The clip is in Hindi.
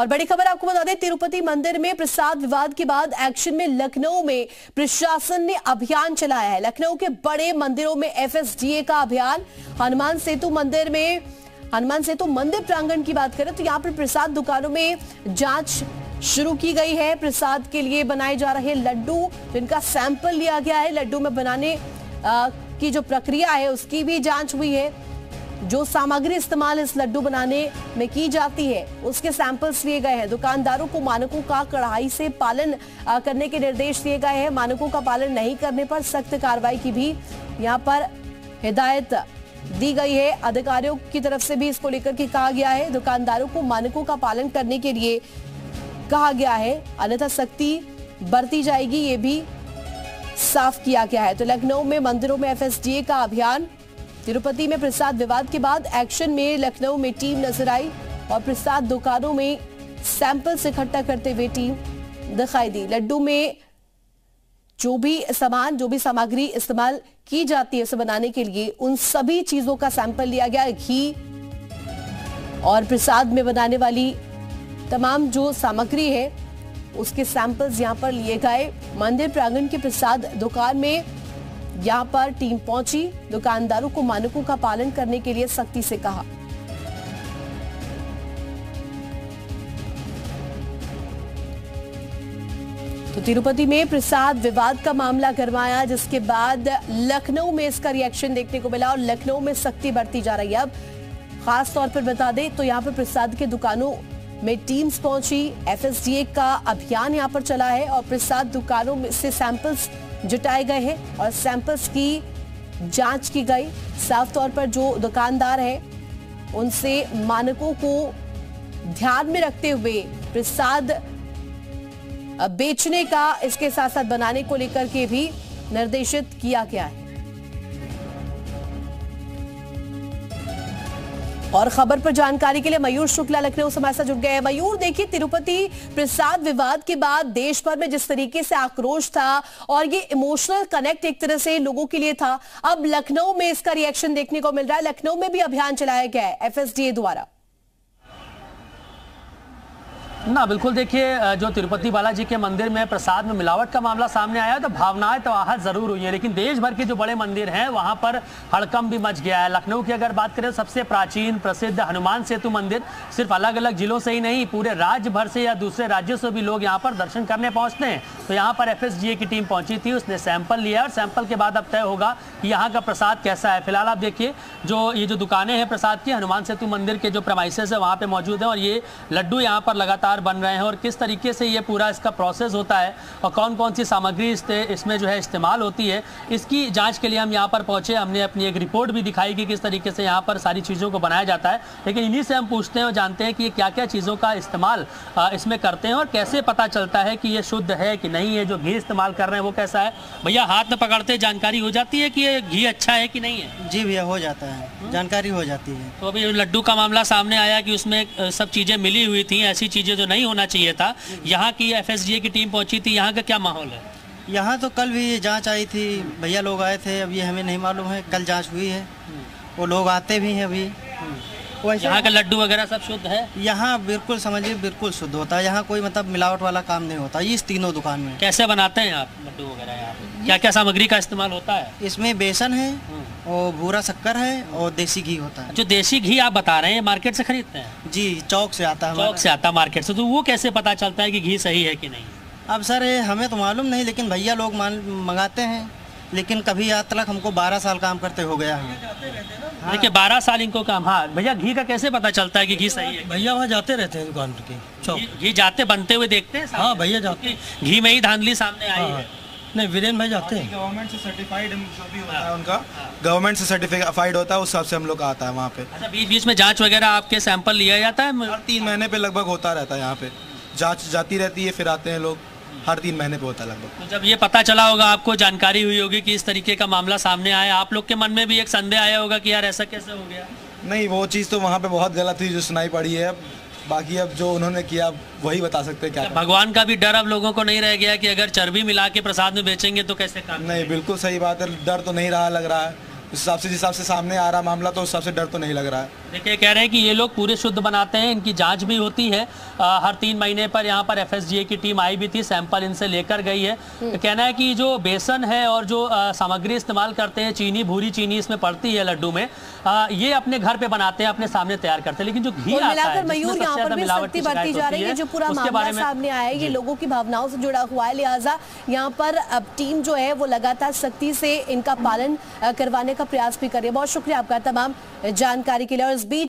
और बड़ी खबर आपको बता दें, तिरुपति मंदिर में प्रसाद विवाद के बाद एक्शन में लखनऊ में प्रशासन ने अभियान चलाया है। लखनऊ के बड़े मंदिरों में एफएसडीए का अभियान। हनुमान सेतु मंदिर प्रांगण की बात करें तो यहाँ पर प्रसाद दुकानों में जांच शुरू की गई है। प्रसाद के लिए बनाए जा रहे लड्डू जिनका सैंपल लिया गया है, लड्डू में बनाने की जो प्रक्रिया है उसकी भी जांच हुई है। जो सामग्री इस्तेमाल इस लड्डू बनाने में की जाती है उसके सैंपल्स लिए गए हैं। दुकानदारों को मानकों का कड़ाई से पालन करने के निर्देश दिए गए हैं। मानकों का पालन नहीं करने पर सख्त कार्रवाई की भी यहाँ पर हिदायत दी गई है। अधिकारियों की तरफ से भी इसको लेकर के कहा गया है, दुकानदारों को मानकों का पालन करने के लिए कहा गया है, अन्यथा सख्ती बरती जाएगी, ये भी साफ किया गया है। तो लखनऊ में मंदिरों में एफएसडीए का अभियान। तिरुपति में प्रसाद विवाद के बाद एक्शन में लखनऊ में टीम नजर आई और प्रसाद दुकानों में सैंपल्स इकट्ठा करते हुए टीम दिखाई दी। लड्डू में जो भी सामग्री इस्तेमाल की जाती है उसे बनाने के लिए, उन सभी चीजों का सैंपल लिया गया। घी और प्रसाद में बनाने वाली तमाम जो सामग्री है उसके सैंपल्स यहां पर लिए गए। मंदिर प्रांगण के प्रसाद दुकान में यहां पर टीम पहुंची, दुकानदारों को मानकों का पालन करने के लिए सख्ती से कहा। तो तिरुपति में प्रसाद विवाद का मामला गरमाया, जिसके बाद लखनऊ में इसका रिएक्शन देखने को मिला और लखनऊ में सख्ती बरती जा रही है। अब खास तौर पर बता दें तो यहां पर प्रसाद के दुकानों में टीम्स पहुंची, एफएसडीए का अभियान यहां पर चला है और प्रसाद दुकानों में से सैंपल्स जुटाए गए हैं और सैंपल्स की जांच की गई। साफ तौर पर जो दुकानदार हैं उनसे मानकों को ध्यान में रखते हुए प्रसाद बेचने का, इसके साथ साथ बनाने को लेकर के भी निर्देशित किया गया है। और खबर पर जानकारी के लिए मयूर शुक्ला लखनऊ से हमारे साथ जुड़ गए हैं। मयूर, देखिए, तिरुपति प्रसाद विवाद के बाद देश भर में जिस तरीके से आक्रोश था और ये इमोशनल कनेक्ट एक तरह से लोगों के लिए था, अब लखनऊ में इसका रिएक्शन देखने को मिल रहा है। लखनऊ में भी अभियान चलाया गया है एफएसडीए द्वारा। ना बिल्कुल, देखिए, जो तिरुपति बालाजी के मंदिर में प्रसाद में मिलावट का मामला सामने आया तो भावनाएं तो आहत जरूर हुई हैं, लेकिन देश भर के जो बड़े मंदिर हैं वहां पर हड़कंप भी मच गया है। लखनऊ की अगर बात करें, सबसे प्राचीन प्रसिद्ध हनुमान सेतु मंदिर सिर्फ अलग अलग जिलों से ही नहीं, पूरे राज्य भर से या दूसरे राज्यों से भी लोग यहाँ पर दर्शन करने पहुंचते हैं। तो यहाँ पर एफएसडीए की टीम पहुंची थी, उसने सैंपल लिया और सैंपल के बाद अब तय होगा कि यहाँ का प्रसाद कैसा है। फिलहाल आप देखिए, ये जो दुकानें हैं प्रसाद की, हनुमान सेतु मंदिर के जो प्रेमाइसेस है वहाँ पे मौजूद है और ये लड्डू यहाँ पर लगातार बन रहे हैं और किस तरीके से ये पूरा इसका प्रोसेस होता है और कौन कौन सी सामग्री इसमें जो है इस्तेमाल होती है, इसकी जांच के लिए हम यहाँ पर पहुंचे। हमने अपनी एक रिपोर्ट भी दिखाई कि किस तरीके से यहाँ पर सारी चीज़ों को बनाया जाता है, लेकिन इन्हीं से हम पूछते हैं और जानते हैं कि ये क्या क्या चीज़ों का इस्तेमाल इसमें करते हैं और कैसे पता चलता है कि ये शुद्ध है कि नहीं है। जो घी इस्तेमाल कर रहे हैं वो कैसा है। भैया, हाथ में पकड़ते जानकारी हो जाती है कि ये घी अच्छा है कि नहीं है? जी भैया, हो जाता है, जानकारी हो जाती है। तो अभी लड्डू का मामला सामने आया कि उसमें सब चीज़ें मिली हुई थी, ऐसी चीज़ें जो नहीं होना चाहिए था। यहाँ की एफएसडीए की टीम पहुंची थी, यहाँ का क्या माहौल है? यहाँ तो कल भी जांच आई थी, भैया लोग आए थे, अब ये हमें नहीं मालूम है, कल जांच हुई है, वो लोग आते भी हैं अभी। यहाँ का लड्डू वगैरह सब शुद्ध है? यहाँ बिल्कुल समझिए, बिल्कुल शुद्ध होता है। यहाँ कोई मतलब मिलावट वाला काम नहीं होता इस तीनों दुकान में। कैसे बनाते हैं आप लड्डू वगैरह? यहाँ क्या क्या सामग्री का इस्तेमाल होता है? इसमें बेसन है और भूरा शक्कर है और देसी घी होता है। जो देसी घी आप बता रहे हैं मार्केट से खरीदते हैं? जी, चौक से आता है। चौक से आता मार्केट से, तो वो कैसे पता चलता है कि घी सही है कि नहीं? अब सर हमें तो मालूम नहीं, लेकिन भैया लोग मंगाते हैं, लेकिन कभी आज तक हमको 12 साल काम करते हो गया है। हाँ। देखिए, 12 साल इनको काम। हाँ भैया, घी का कैसे पता चलता है कि घी सही है? भैया वहाँ जाते रहते हैं दुकान पर चौक। घी जाते बनते हुए देखते हैं? हाँ भैया जाते। घी में ही धांधली सामने आई है। नहीं, वीरेन भाई जाते हैं। गवर्नमेंट से सर्टिफाइड जो भी होता है उनका, गवर्नमेंट से सर्टिफाइड होता है, उस हिसाब से हम लोग आता है वहाँ पे। अच्छा, बीच बीच में जांच वगैरह आपके सैंपल लिया जाता है? हर 3 महीने पे लगभग होता रहता है, यहाँ पे जांच जाती रहती है, फिर आते हैं लोग, हर 3 महीने पे होता है लगभग। तो जब ये पता चला होगा, आपको जानकारी हुई होगी कि इस तरीके का मामला सामने आया, आप लोग के मन में भी एक संदेह आया होगा कि यार ऐसा कैसे हो गया? नहीं, वो चीज़ तो वहाँ पे बहुत गलत थी जो सुनाई पड़ी है। बाकी अब जो उन्होंने किया वही बता सकते हैं क्या। भगवान का भी डर अब लोगों को नहीं रह गया कि अगर चर्बी मिला के प्रसाद में बेचेंगे तो कैसे काम? नहीं, बिल्कुल सही बात है, डर तो नहीं रहा लग रहा है। उस हिसाब से जिस हिसाब से सामने आ रहा मामला, तो उस हिसाब से डर तो नहीं लग रहा है। देखिए, कह रहे हैं कि ये लोग पूरे शुद्ध बनाते हैं, इनकी जांच भी होती है। हर 3 महीने पर यहाँ पर FSDA की टीम आई भी थी, सैंपल इनसे लेकर गई है। तो कहना है कि जो बेसन है और जो सामग्री इस्तेमाल करते हैं, चीनी, भूरी चीनी इसमें पड़ती है लड्डू में, ये अपने घर पे बनाते हैं, अपने सामने तैयार करते हैं। लेकिन जो घी आता है, मयूर, यहाँ पर भी सख्ती बरती जा रही है। जो पूरा मामला सामने आया है, ये लोगों की भावनाओं से जुड़ा हुआ है, लिहाजा यहाँ पर अब टीम जो है वो लगातार सख्ती से इनका पालन करवाने का प्रयास भी कर रही है। बहुत शुक्रिया आपका तमाम जानकारी के लिए। और इस बीच